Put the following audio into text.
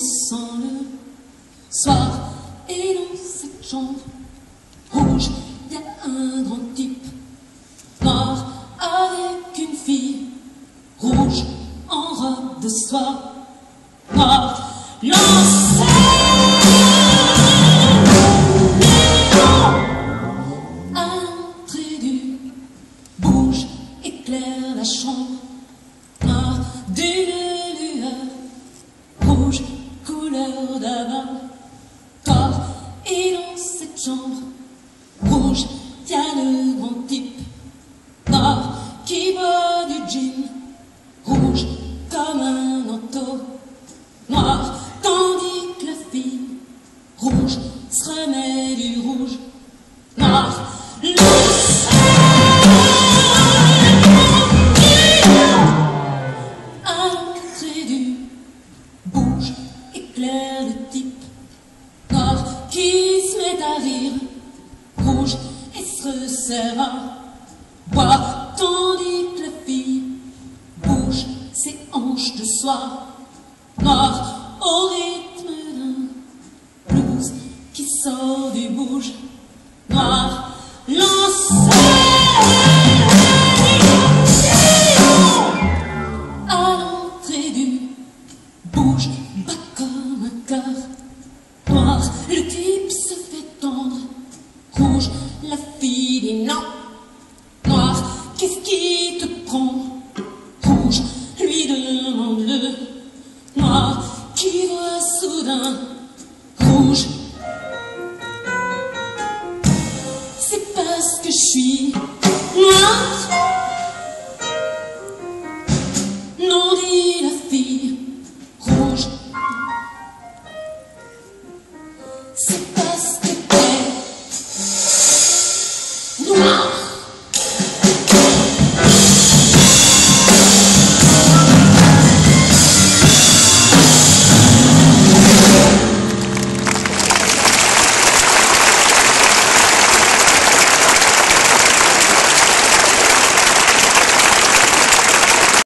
sent le soir et dans cette chambre rouge, il y a un grand type noir avec une fille rouge en robe de soie noire. Lancez à l'entrée du bouge éclaire la chambre noire d'une lueur rouge couleur d'avant corps. Et dans cette chambre rouge, il y a le grand type noir qui boit du gin rouge comme un manteau noir, tandis que la fille rouge se remet du rouge noir. À l'entrée du bouge éclaire le type noir qui se met à rire rouge et se resserre à boire, tandis que la fille bouge ses hanches de soie noire au rythme d'un blues qui sort du bouge noir. Lancez à l'entrée du bouge bat comme un cœur noir. Le type se fait tendre rouge, la fille dit non noir. Qu'est-ce qui te prend rouge, lui demande le noir.